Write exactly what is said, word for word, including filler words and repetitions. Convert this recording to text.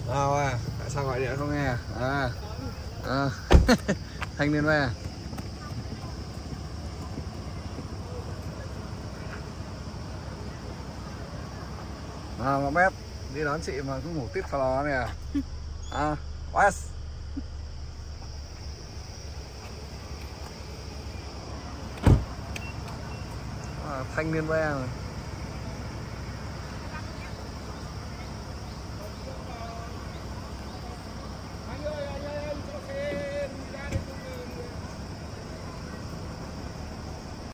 Nào à, tại sao gọi điện không nghe à? À, à. Thanh niên về. À, mà mép đi đón chị mà cứ ngủ tít phà lò này à? À, West. À, thanh niên ve mà.